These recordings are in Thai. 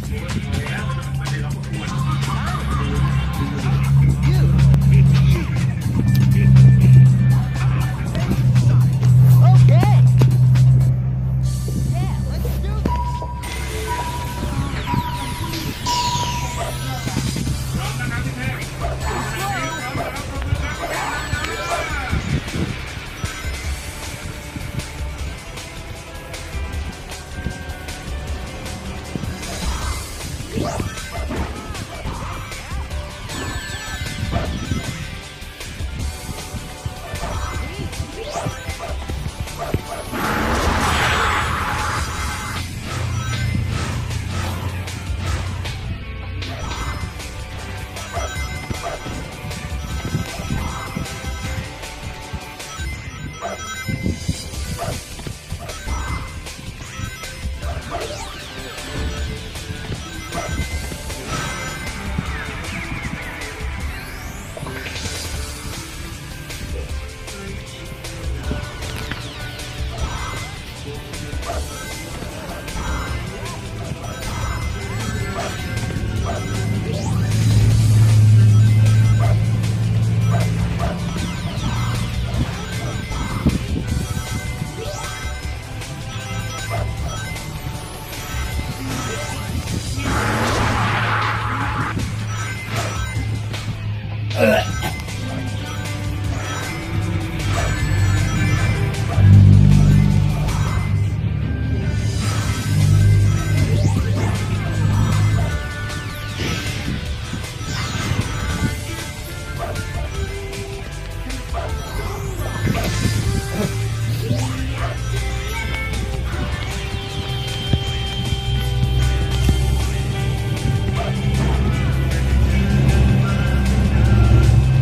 เ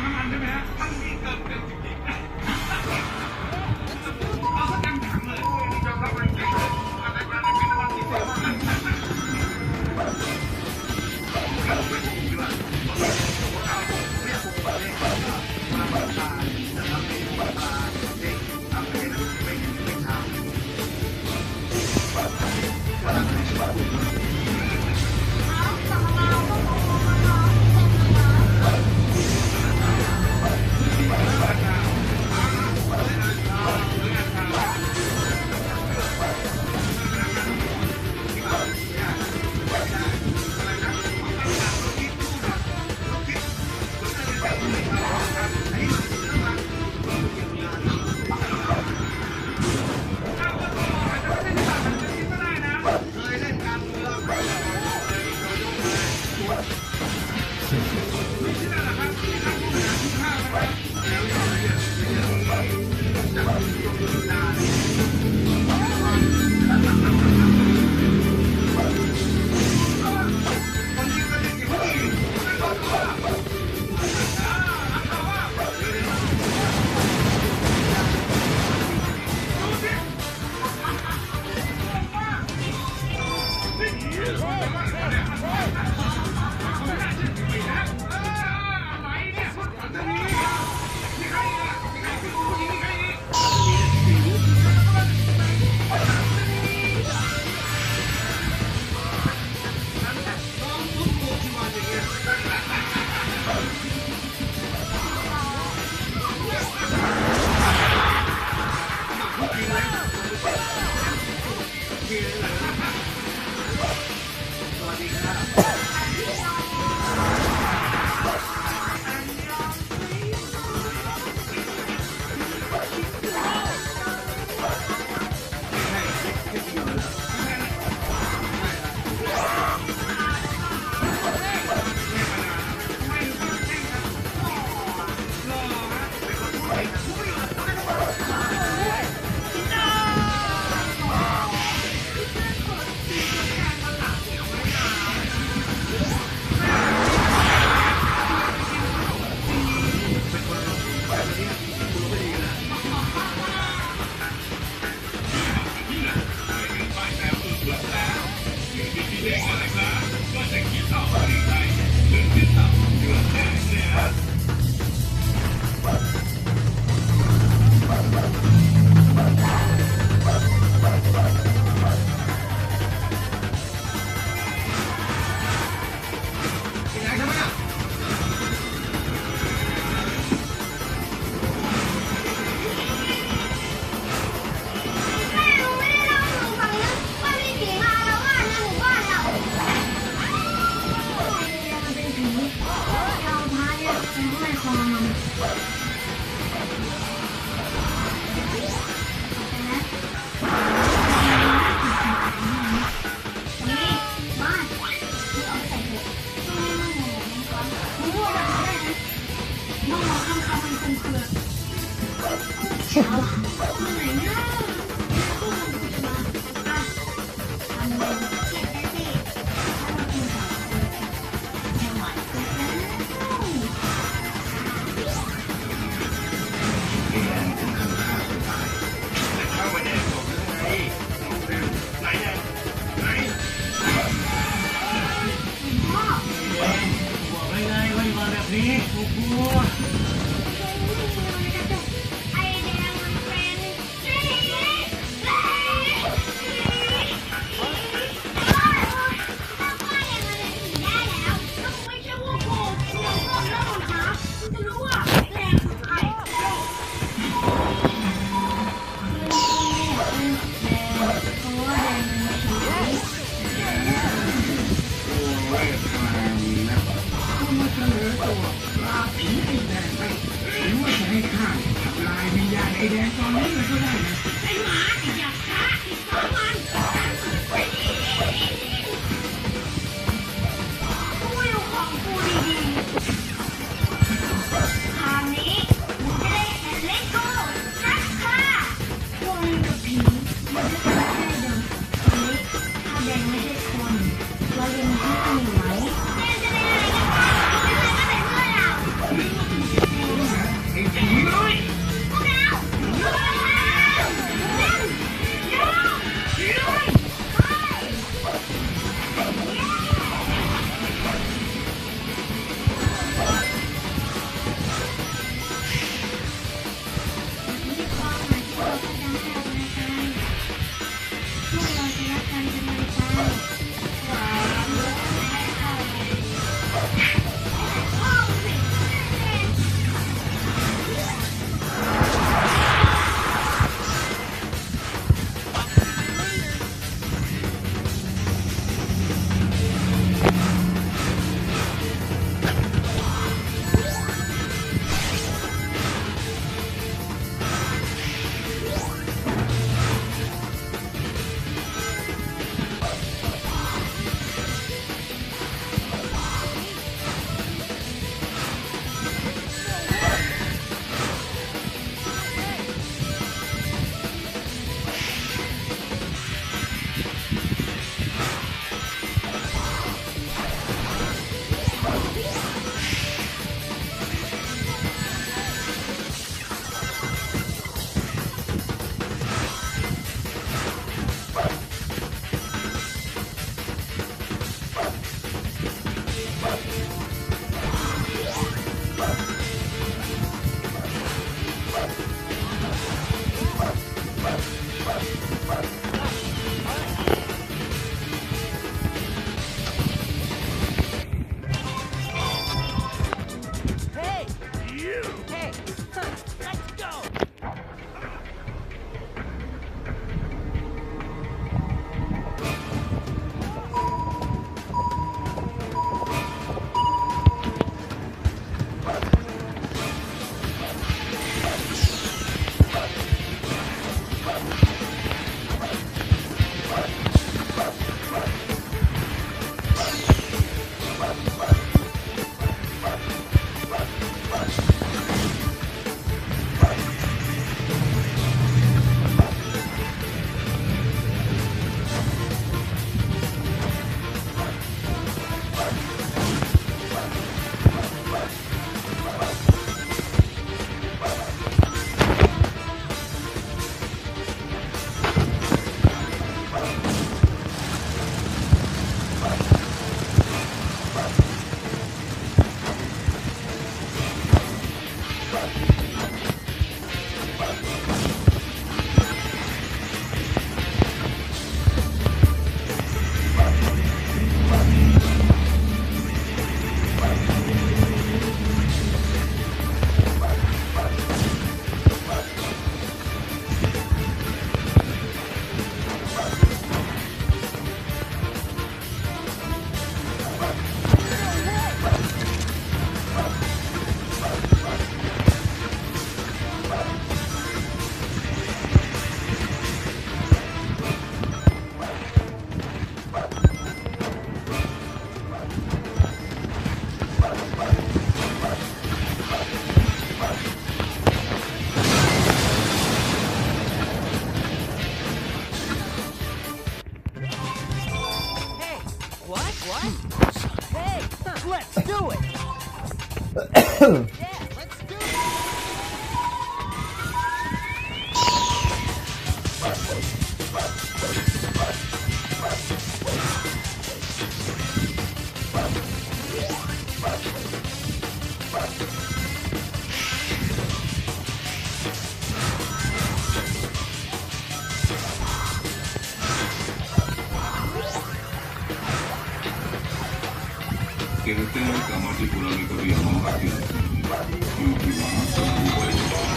เ kita masih kurangi keriangan hati-hati. Gimana kalau boleh?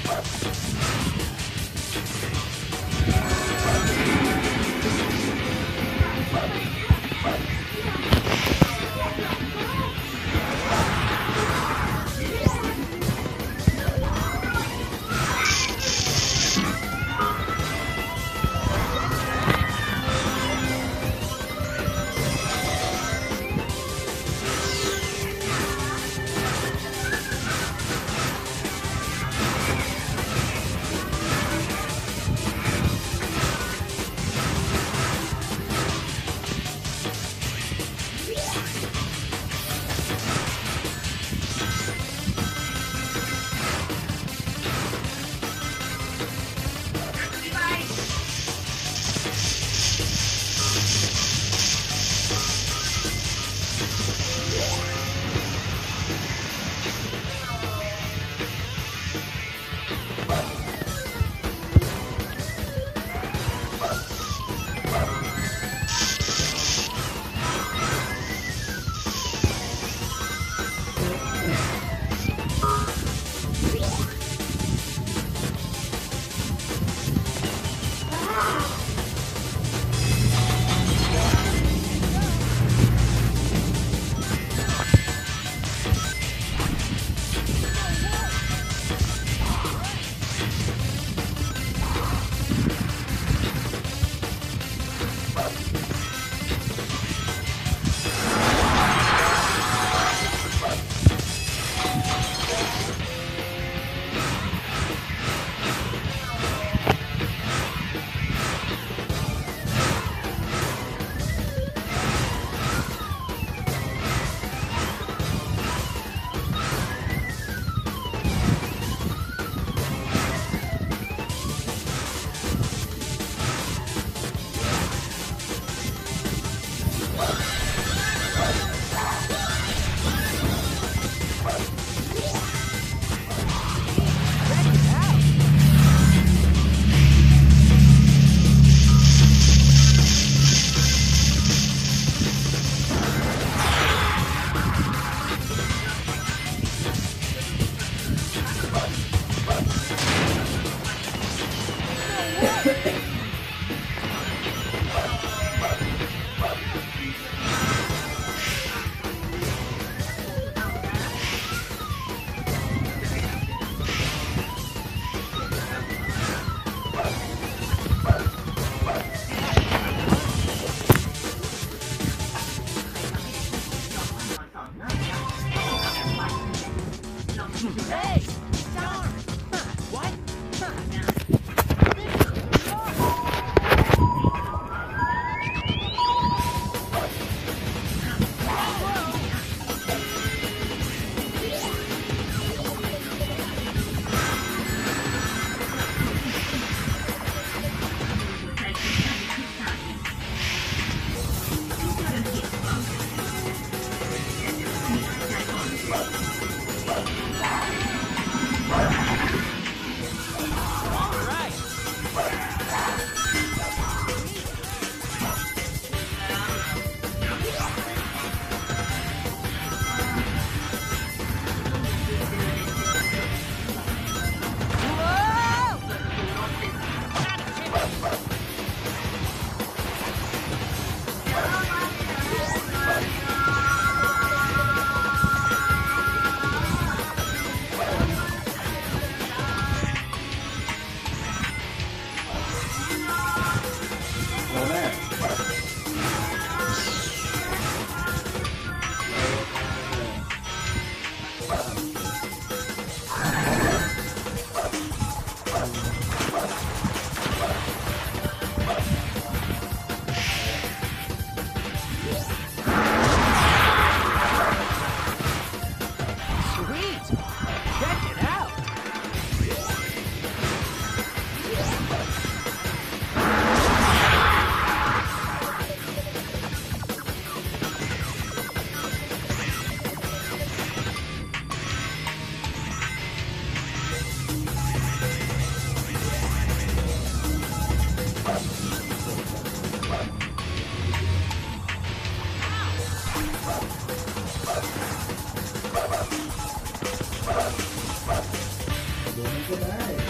ดูมันก็ได้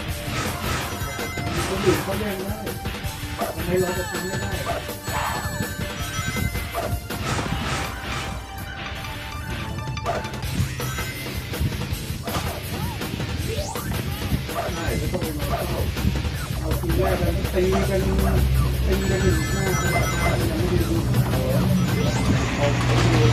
อื่นเขาแย่งได้ทำไมเราจะทำไม่ได้ใช่ก็ต้องเป็นเอาทีแรกกันตีกันอยู่หน้ายังไม่ได้ดูเอาไปดู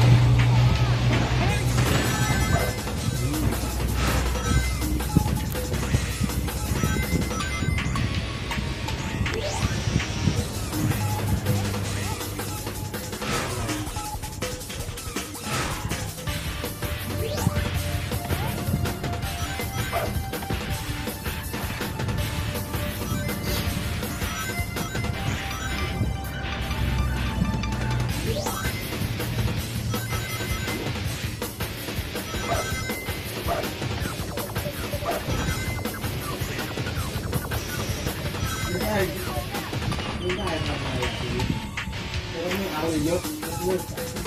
ไม่ได้ทำอะไรทีเพราะไม่เอาเลยยกเลิก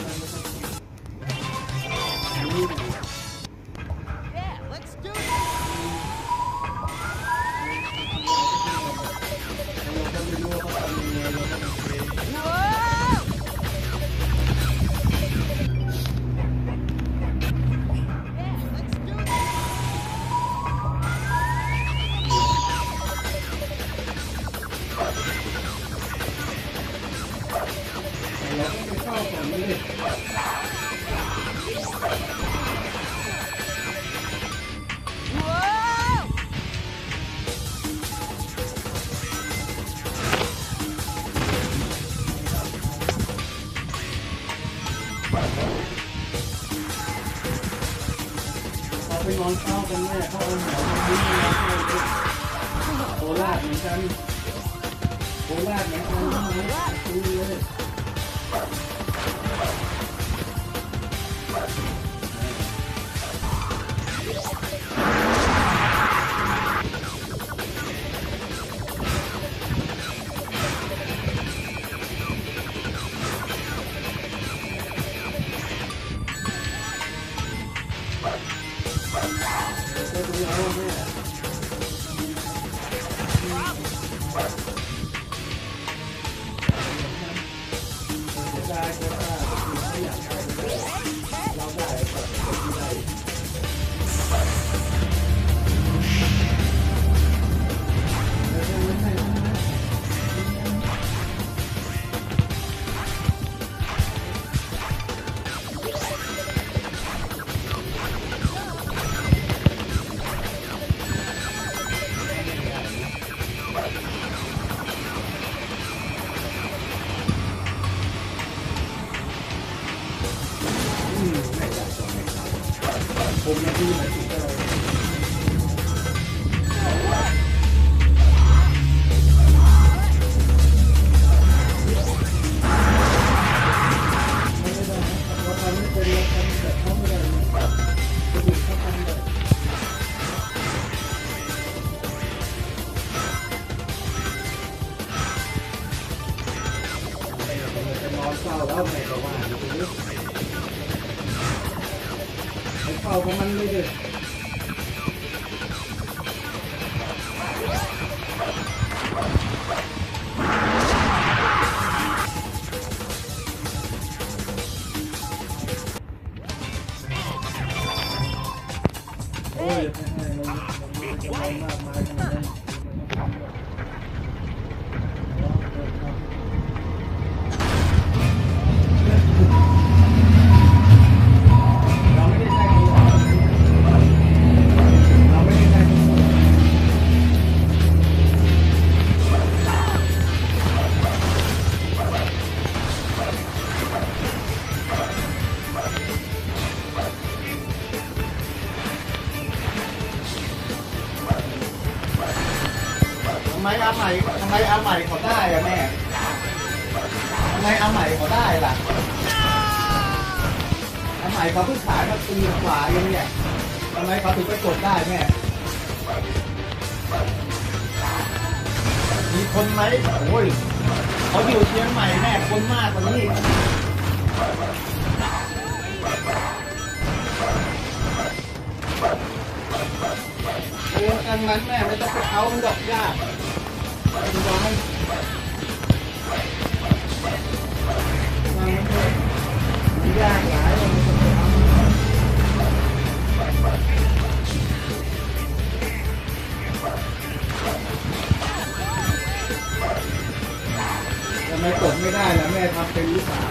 ไปนอนเฝ้ากันแม่เข้าเอาหมอนมาดิ้นนะโคราชเหมือนกันโคราชเหมือนกันคุยเลยผมไม่ดีนะที่เรานอนเฝ้าแล้วไงก็ว่าเฝ้าของมันเลยเด้อโอ้ยให้เราจะไปมากมายขนาดนั้นทำไมอาใหม่เขาได้อะแม่ทำไมอาใหม่เขาได้ล่ะอาใหม่เขาเพิ่งขายมาปีกว่าเองเนี่ยทำไมเขาถึงไปกดได้แม่มีคนไหมโอ้ยเขาอยู่เชียงใหม่แม่คนมากกว่านี้เรื่องนั้นแม่ไม่ต้องไปเอามันดอกยากวางมันเลยยากหลายมันจะทำทำไมกดไม่ได้ล่ะแม่ทำเป็นหรือเปล่า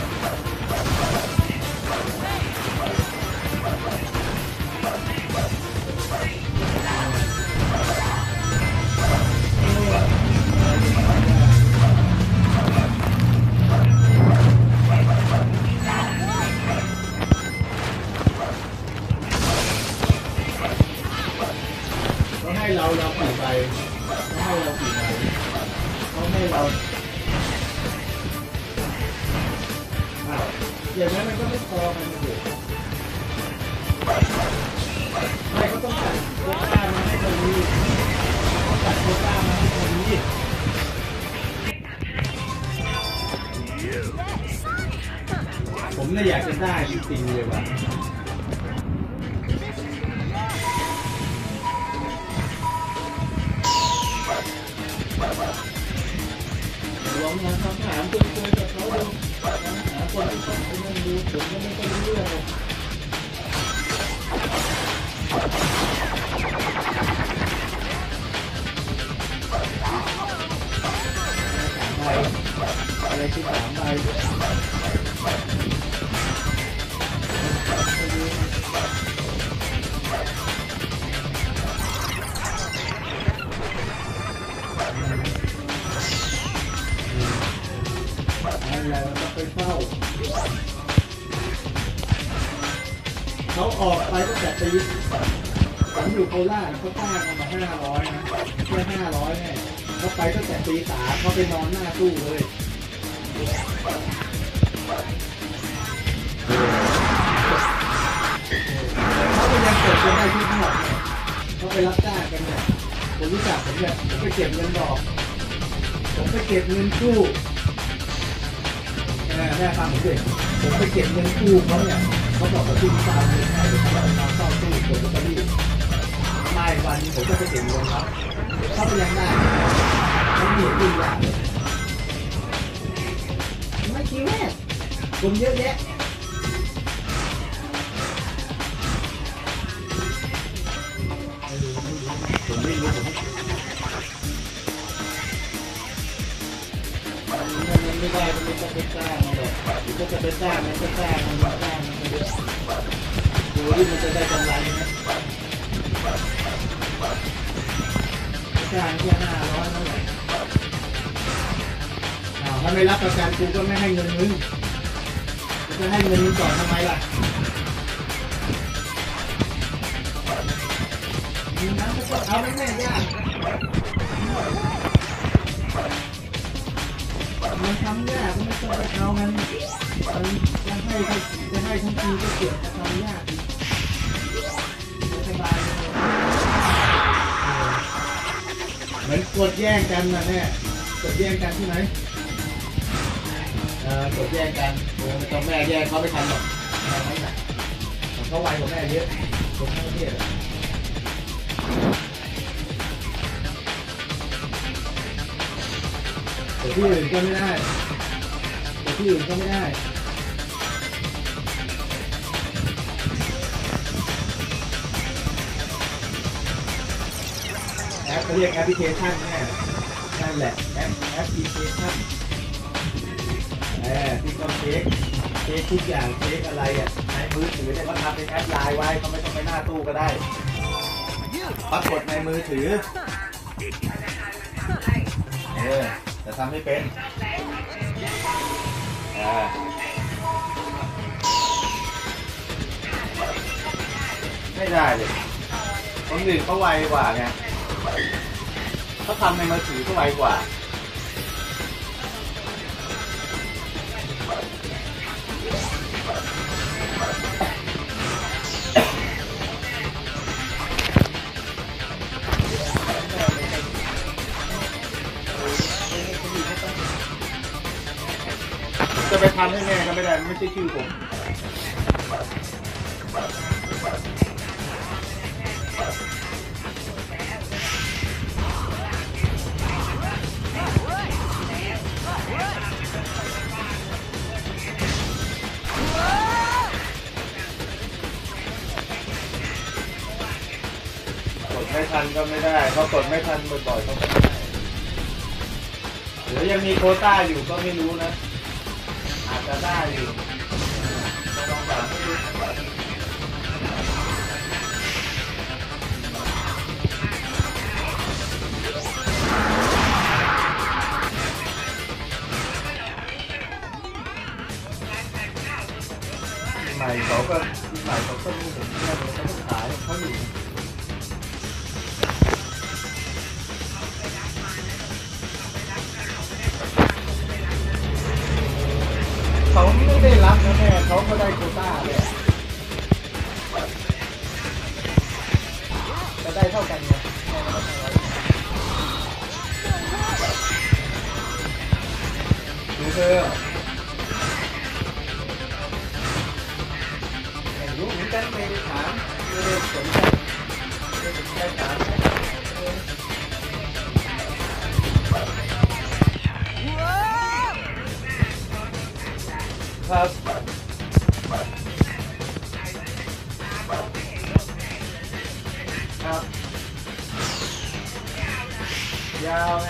ให้เรากี่ใบเขาให้เรากี่ใบเขาให้เราอย่างนั้นมันก็ไม่พอมันอยู่ไม่ก็ต้องจัดโควต้ามาให้ตรงนี้จัดโควต้ามาให้ตรงนี้ผมเนี่ยอยากจะได้จริงๆเลยว่ะลองมาคำถามคุยกับเขาดูหาคนที่ต้องไปนั่งดูผมก็ไม่ค่อยรู้เรื่องใบอะไรที่3 ใบเราต้องไปเฝ้าเขาออกไปตั้งแต่ปีผมอยู่โคราชเขาจ้างมา500นะแค่500เนี่ยเขาไปตั้งแต่ปี3เขาไปนอนหน้าตู้เลยเขาก็ยังเกิดเป็นได้ที่นอกเนี่ยเขาไปรับจ้างกันเนี่ยผมรู้จักผมเนี่ยผมไปเก็บเงินดอกผมไปเก็บเงินกู้แม่ฟังผมดิผมไปเก็บเงินกู้เขาเนี่ยเขาบอกว่าตู้ตามเลยให้ผมเอาตามเข้าตู้ผมก็รีบไม่วันนี้ผมก็ไปเก็บเงินครับเขาไปยังได้เขาเหนื่อยยิ่งใหญ่ไม่คิดแม่ผมเยอะแยะผมไม่รู้มันไม่ได้มันก็เป็นสร้างมันหรอกมันก็จะเป็นสร้างมันก็สร้างมันก็สร้างมันก็เยอะดูที่มันจะได้กำไรนะสร้างแค่500เท่าไหร่ถ้าไม่รับประกันกูก็ไม่ให้เงินมึงจะให้เงินมึงก่อนทำไมล่ะมึงนั้นก็เอาไม่แน่ยากมันทำยากก็ไม่ต้องไปเอามันจะให้ทั้งทีก็เกี่ยวกับทำยากสบายเหมือนกดแย่งกันนะเนี่ยกดแย่งกันที่ไหนกดแย่งกันไม่ต้องแม่แย่งเขาไม่ทันหรอกไม่หนักเขาไวกว่าแม่เยอะคนทั้งประเทศแต่ที่อื่นก็ไม่ได้แต่ที่อื่นก็ไม่ได้แอปเขาเรียกแอปพลิเคชันแน่นั่นแหละแอปพลิเคชันที่เขาเช็คทุกอย่างเช็คอะไรอ่ะในมือถือเนี่ยเขาทำเป็นแอปไลน์ไว้เขาไม่ต้องไปหน้าตู้ก็ได้ปรากฏในมือถือแต่ทำไม่เป็นไม่ได้เลยคนอื่นเขาไวกว่าไงเขาทำในมือถือเขาไวกว่าจะไปทำให้แม่ก็ไม่ได้ไม่ใช่ชื่อผมก็ไม่ได้เขากดไม่ทันบ่อยๆเขาก็ไม่ได้หรือยังมีโควต้าอยู่ก็ไม่รู้นะอาจจะได้อยู่ลองถามดูใหม่เขาก็ใหม่เขาก็มีเห็นเพื่อนเขาก็ขายเขาอยู่เขาไม่ได้รับนะแม่เขาก็ได้โควต้าเลยจะได้เท่ากันไงดูเธอไม่รู้เหมือนกันไม่ได้ถามไม่ได้สนใจไม่ได้ถามครับครับยาวไง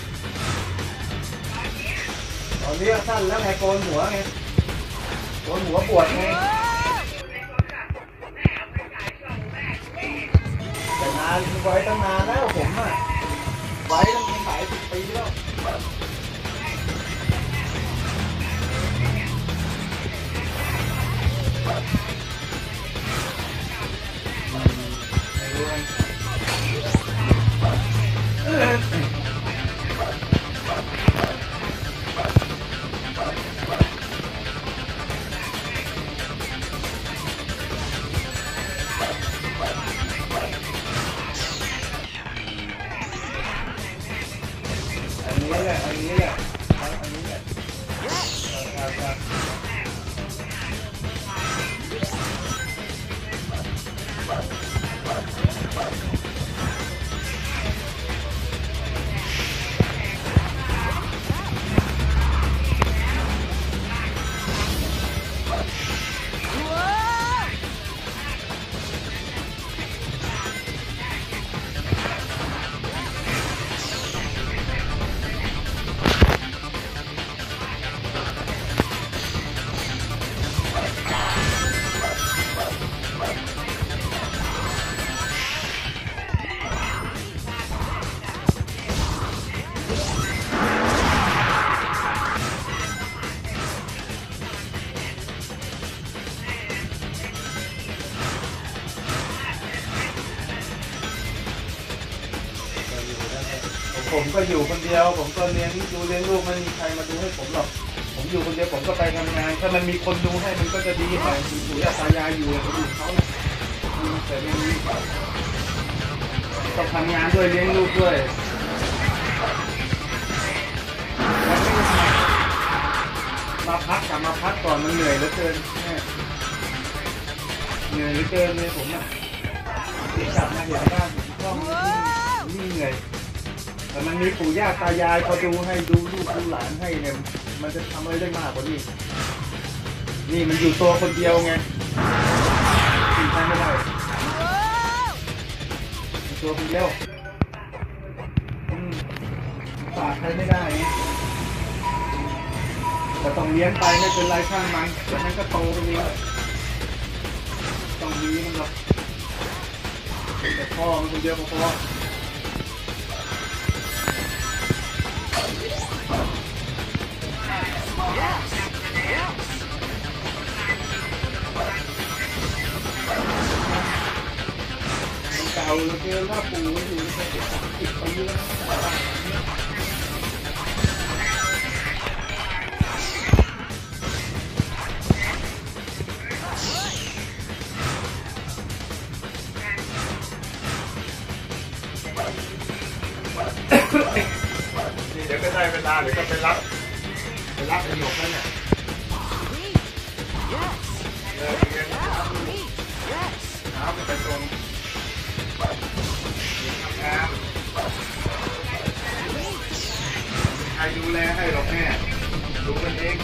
ตอนนี้สั้นแล้วไงโกนหัวไงโกนหัวปวดไงแต่นานไว้ตั้งนานแล้วผมอ่ะไว้ตั้งหลายสิบปีแล้วอันนี้แหละอันนี้แหละอันนี้แหละครับผมก็อยู่คนเดียวผมก็เลี้ยงลูกไม่มีใครมาดูให้ผมหรอกผมอยู่คนเดียวผมก็ไปทำงานถ้ามันมีคนดูให้มันก็จะดีหน่อยปู่ย่าตายายอยู่เขาอยู่เขาแต่ไม่มีต้องทำงานด้วยเลี้ยงลูกด้วยมาพักกลับมาพักก่อนมันเหนื่อยเหลือเกินเหนื่อยเหลือเกินเลยผมอ่ะกลับมาเห็นบ้านก็ยิ่งเหนื่อยแต่มันมีปู่ย่าตายายเขาดูให้ดูลูกดูหลานให้เนี่ยมันจะทำอะไรได้มากกว่านี้นี่มันอยู่ตัวคนเดียวไงกินใช้ไม่ได้ตัวคนเดียวฝากใช้ไม่ได้แต่ต้องเลี้ยงไปไม่เป็นไรข้างมันแต่นั้นก็โตไปเองต้องมีมันหรอกแต่พ่อมันคนเดียวพอเก่าเหลือเกินถ้าปู่อยู่ใน30 ปีแล้วนี่เดี๋ยวก็ได้เวลาเดี๋ยวก็ไปรับประโยคนั้นเนี่ยเลิกเรียนหาไปตรงทำงานใครดูแลให้หรอกแม่ดูกันเอง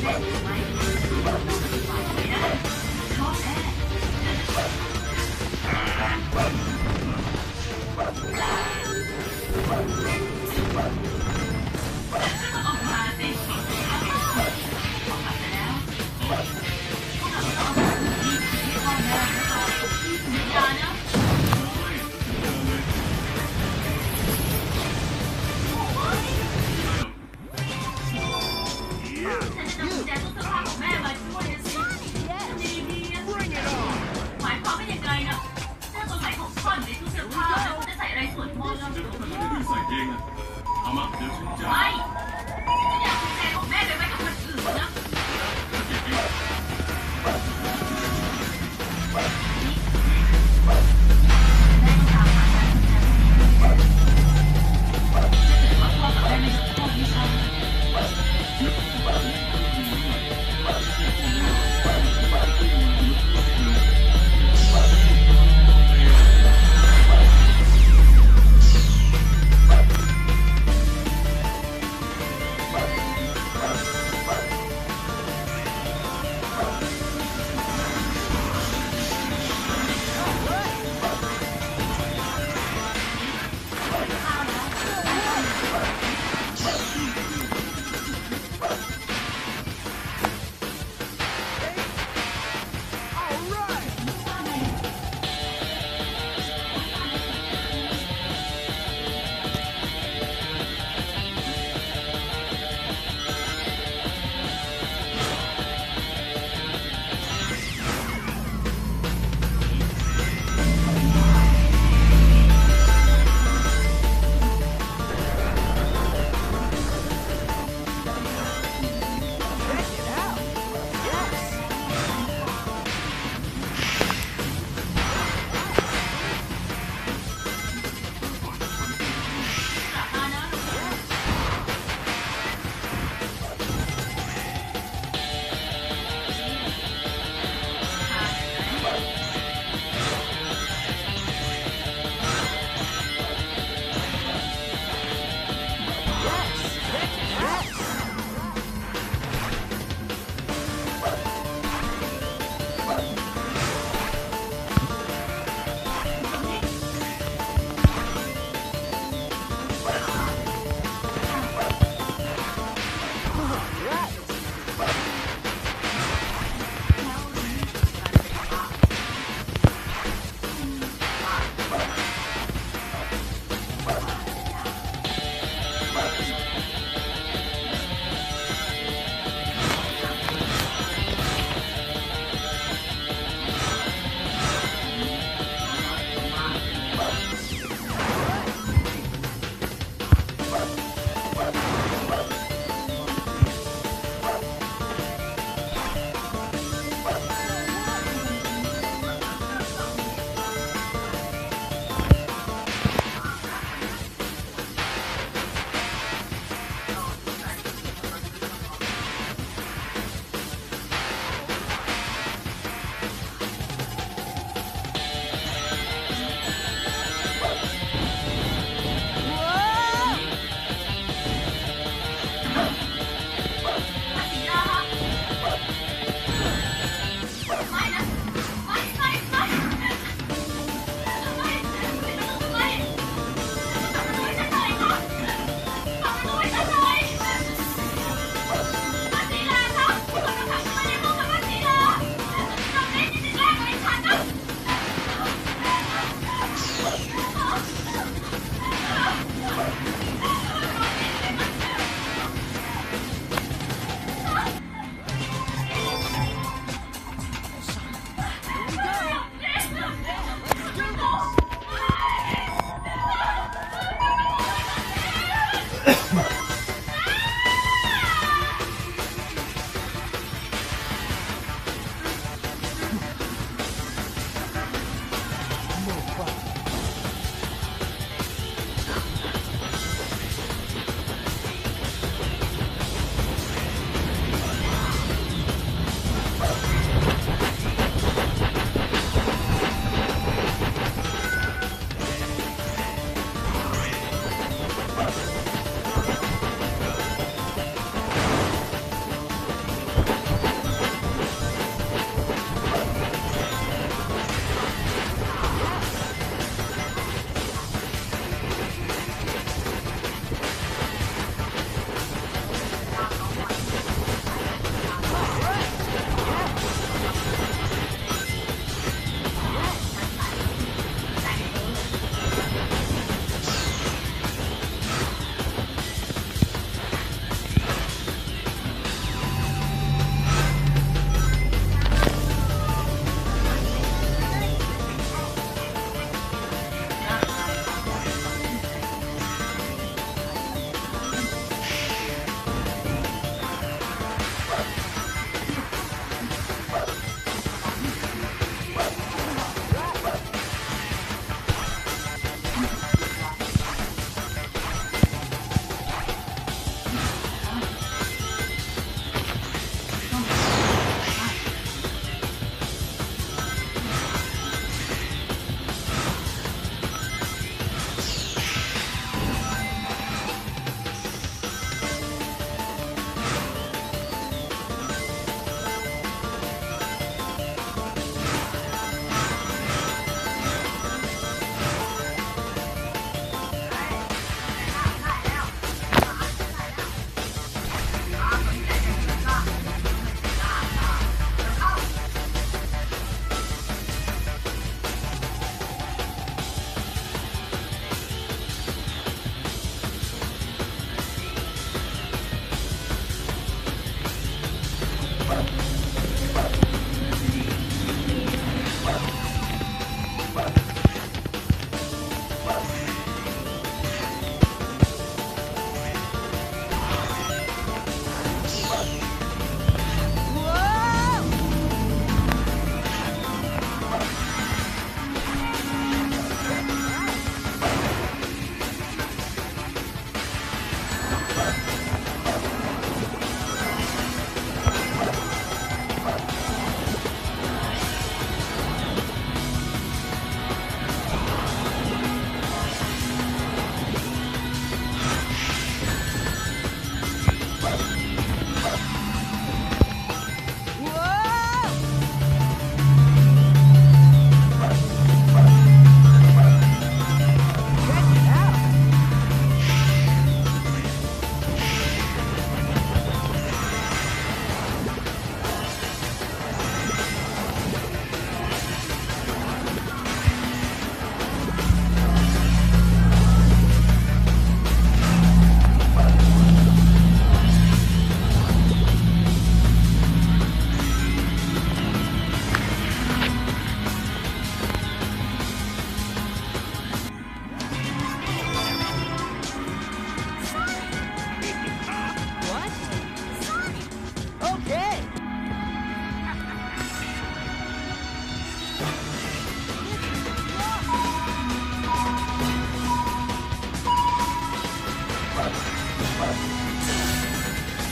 You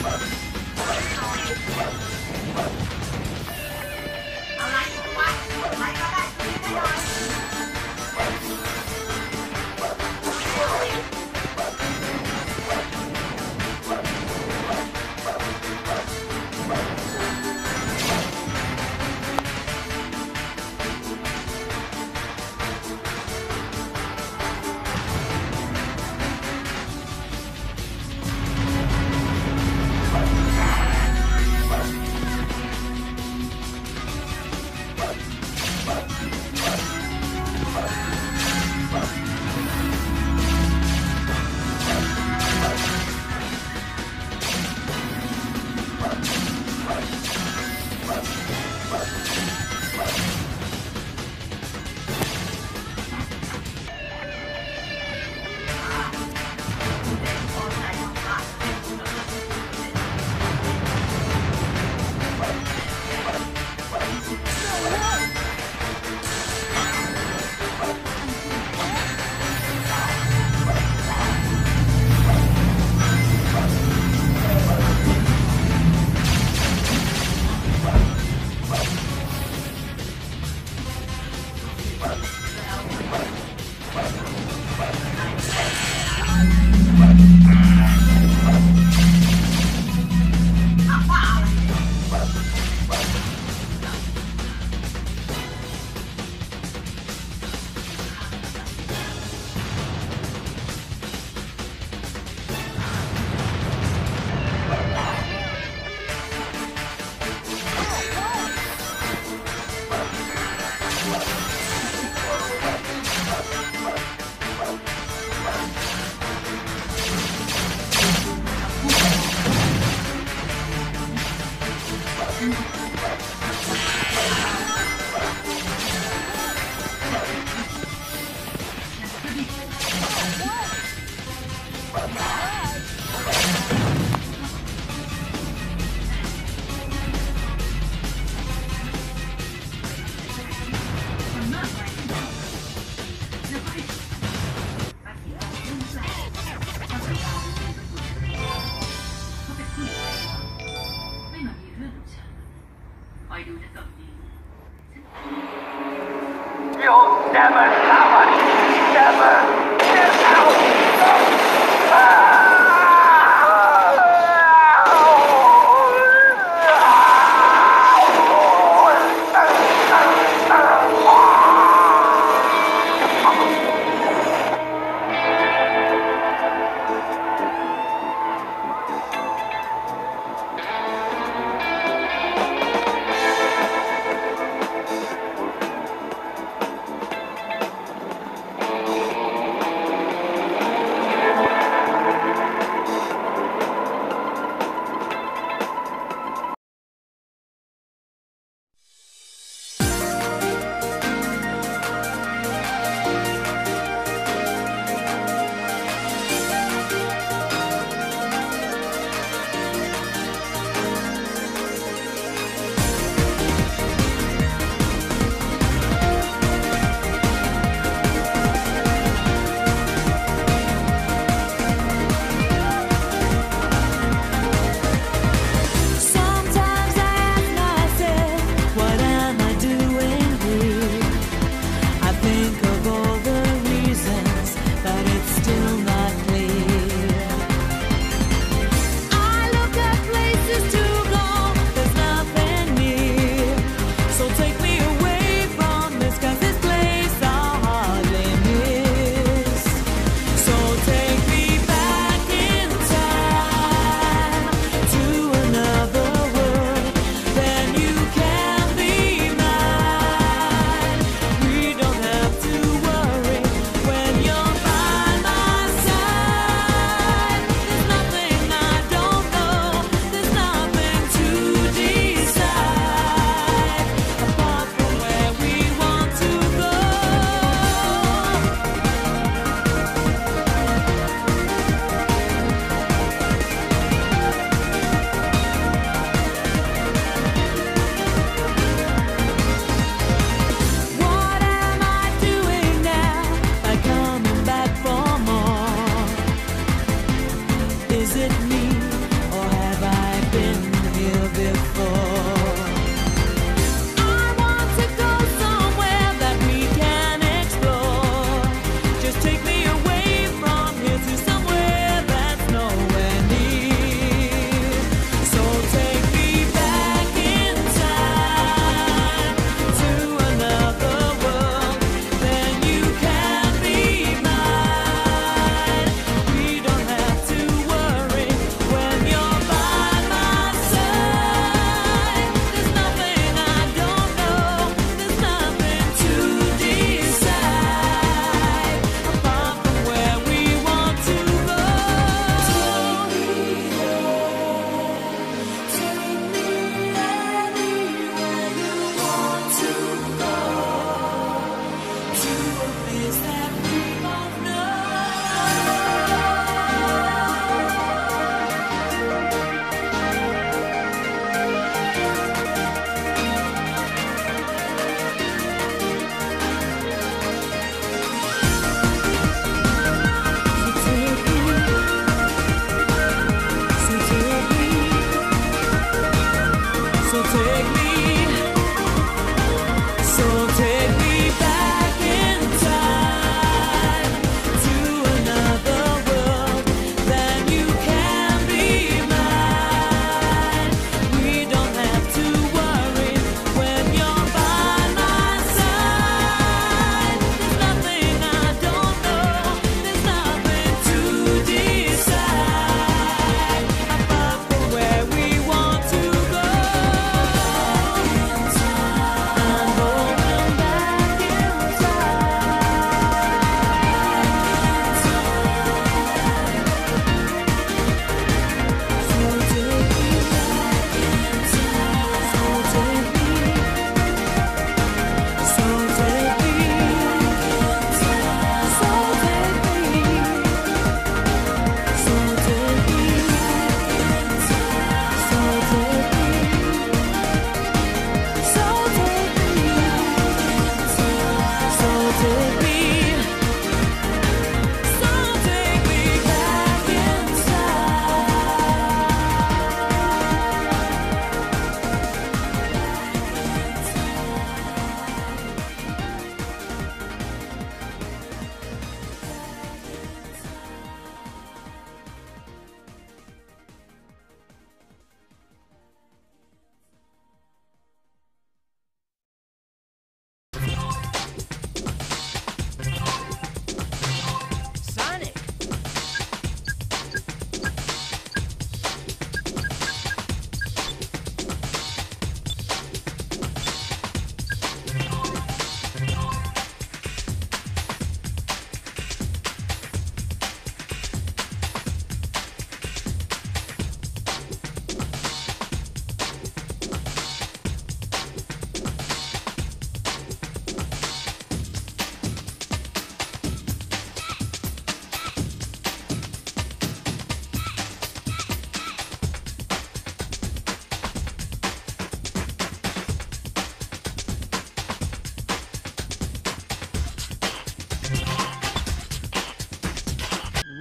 ไม่มามีเรื่องกับฉัน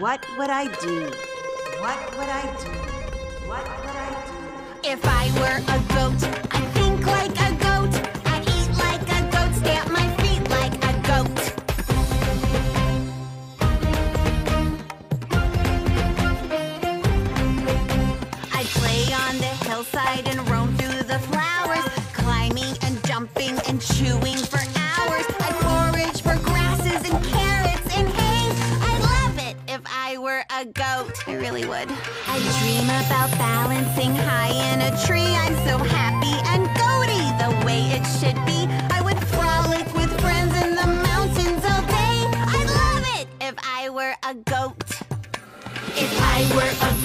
What would I do? What would I do? What would I do? If I were a goat, I'd think like a goat. I'd eat like a goat, stamp my feet like a goat. I'd play on the hillside and roam through the flowers, climbing and jumping and chewing for hours. I'd forage for grasses and carrots and hay. I'd love it if I were a goat. I really would. I'd dream about balancing high in a tree. I'm so happy and goaty the way it should be. I would frolic with friends in the mountains all day. I'd love it if I were a goat. If I were a